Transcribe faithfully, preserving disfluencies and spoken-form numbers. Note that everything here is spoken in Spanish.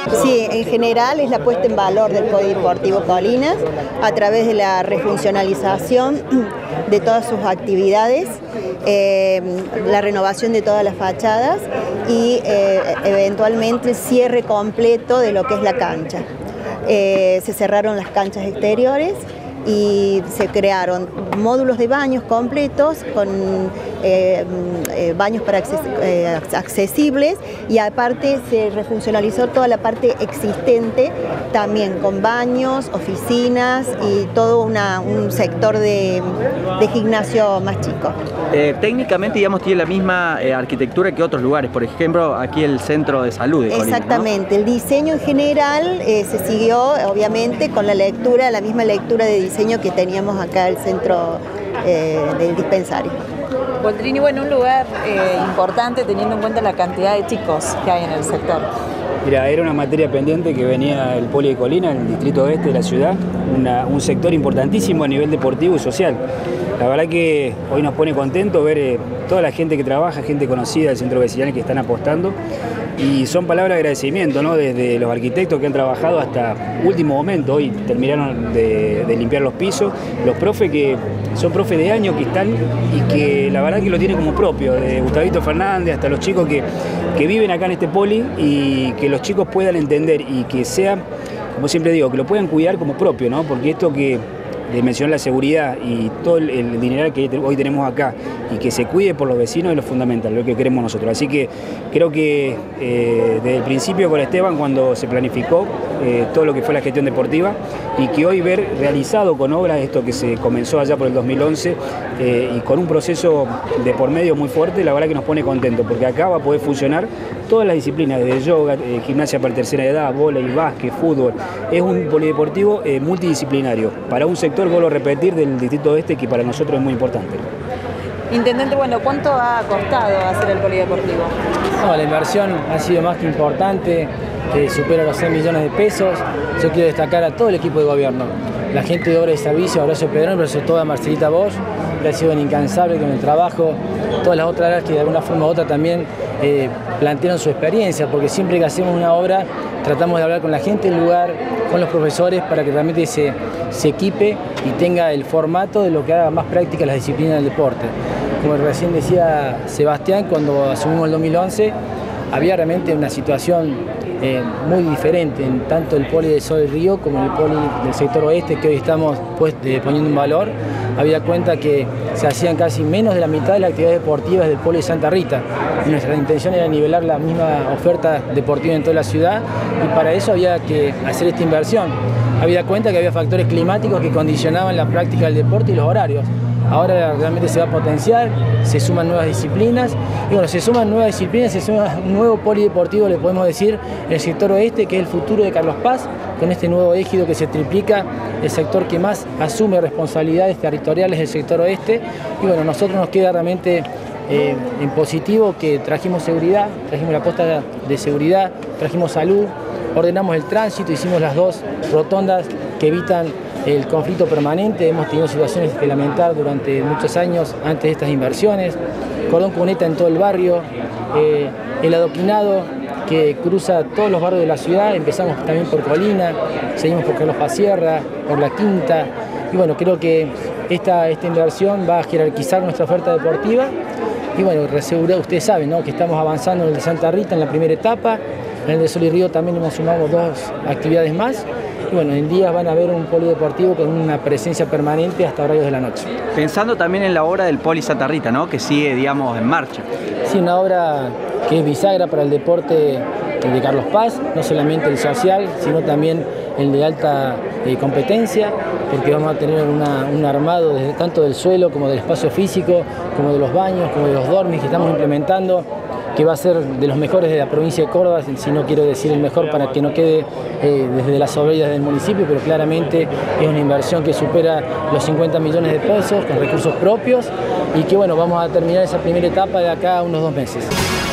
Sí, en general es la puesta en valor del Polideportivo Colinas a través de la refuncionalización de todas sus actividades, eh, la renovación de todas las fachadas y eh, eventualmente el cierre completo de lo que es la cancha. Eh, se cerraron las canchas exteriores y se crearon módulos de baños completos con eh, eh, baños para acces eh, accesibles, y aparte se refuncionalizó toda la parte existente también con baños, oficinas y todo una, un sector de, de gimnasio más chico. Eh, técnicamente, digamos, tiene la misma eh, arquitectura que otros lugares, por ejemplo, aquí el centro de salud de Colinas, exactamente, ¿no? El diseño en general eh, se siguió obviamente con la lectura, la misma lectura de diseño que teníamos acá el centro eh, del dispensario. Boldrini, bueno, un lugar eh, importante teniendo en cuenta la cantidad de chicos que hay en el sector. Mira, era una materia pendiente que venía el Poli de Colinas, el distrito oeste de la ciudad, una, un sector importantísimo a nivel deportivo y social. La verdad que hoy nos pone contentos ver eh, toda la gente que trabaja, gente conocida del centro vecinal que están apostando, y son palabras de agradecimiento, ¿no? Desde los arquitectos que han trabajado hasta último momento. Hoy terminaron de, de limpiar los pisos, los profes que son profes de años que están y que la verdad que lo tienen como propio, de Gustavito Fernández hasta los chicos que, que viven acá en este poli, y que los chicos puedan entender y que sea, como siempre digo, que lo puedan cuidar como propio, ¿no? Porque esto que de mencionar la seguridad y todo el, el dinero que hoy tenemos acá, y que se cuide por los vecinos, es lo fundamental, lo que queremos nosotros. Así que creo que eh, desde el principio con Esteban, cuando se planificó eh, todo lo que fue la gestión deportiva, y que hoy ver realizado con obras esto que se comenzó allá por el dos mil once eh, y con un proceso de por medio muy fuerte, la verdad que nos pone contentos, porque acá va a poder funcionar todas las disciplinas, desde yoga, eh, gimnasia para tercera edad, vóley, básquet, fútbol. Es un polideportivo eh, multidisciplinario para un sector, vuelvo a repetir, del distrito oeste, que para nosotros es muy importante. Intendente, bueno, ¿cuánto ha costado hacer el polideportivo? No, la inversión ha sido más que importante, que supera los seis millones de pesos. Yo quiero destacar a todo el equipo de gobierno, la gente de Obra y Servicio, Horacio Pedrón, pero sobre todo a Marcelita Bosch, que ha sido incansable con el trabajo, todas las otras áreas que de alguna forma u otra también eh, plantearon su experiencia, porque siempre que hacemos una obra tratamos de hablar con la gente del lugar, con los profesores, para que realmente se, se equipe y tenga el formato de lo que haga más práctica las disciplinas del deporte. Como recién decía Sebastián, cuando asumimos el dos mil once, había realmente una situación eh, muy diferente en tanto el poli de Sol del Río como el poli del sector oeste, que hoy estamos pues, de, poniendo un valor. Había cuenta que se hacían casi menos de la mitad de las actividades deportivas del poli de Santa Rita, y nuestra intención era nivelar la misma oferta deportiva en toda la ciudad, y para eso había que hacer esta inversión. Había cuenta que había factores climáticos que condicionaban la práctica del deporte y los horarios. Ahora realmente se va a potenciar, se suman nuevas disciplinas, y bueno, se suman nuevas disciplinas, se suma un nuevo polideportivo, le podemos decir, en el sector oeste, que es el futuro de Carlos Paz, con este nuevo ejido que se triplica, el sector que más asume responsabilidades territoriales del sector oeste. Y bueno, nosotros nos queda realmente eh, en positivo que trajimos seguridad, trajimos la posta de seguridad, trajimos salud, ordenamos el tránsito, hicimos las dos rotondas que evitan el conflicto permanente. Hemos tenido situaciones que lamentar durante muchos años antes de estas inversiones. Cordón cuneta en todo el barrio, eh, el adoquinado que cruza todos los barrios de la ciudad. Empezamos también por Colina, seguimos por Carlos Paz Sierra, por La Quinta. Y bueno, creo que esta, esta inversión va a jerarquizar nuestra oferta deportiva. Y bueno, ustedes saben, ¿no?, que estamos avanzando en el de Santa Rita en la primera etapa. En el de Sol y Río también hemos sumado dos actividades más. Y bueno, en días van a ver un polideportivo con una presencia permanente hasta horarios de la noche. Pensando también en la obra del Poli Santa Rita, ¿no?, que sigue, digamos, en marcha. Sí, una obra que es bisagra para el deporte de Carlos Paz, no solamente el social, sino también el de alta eh, competencia, porque vamos a tener una, un armado desde, tanto del suelo como del espacio físico, como de los baños, como de los dormis que estamos implementando, que va a ser de los mejores de la provincia de Córdoba, si no quiero decir el mejor para que no quede eh, desde las obras del municipio, pero claramente es una inversión que supera los cincuenta millones de pesos con recursos propios, y que bueno, vamos a terminar esa primera etapa de acá a unos dos meses.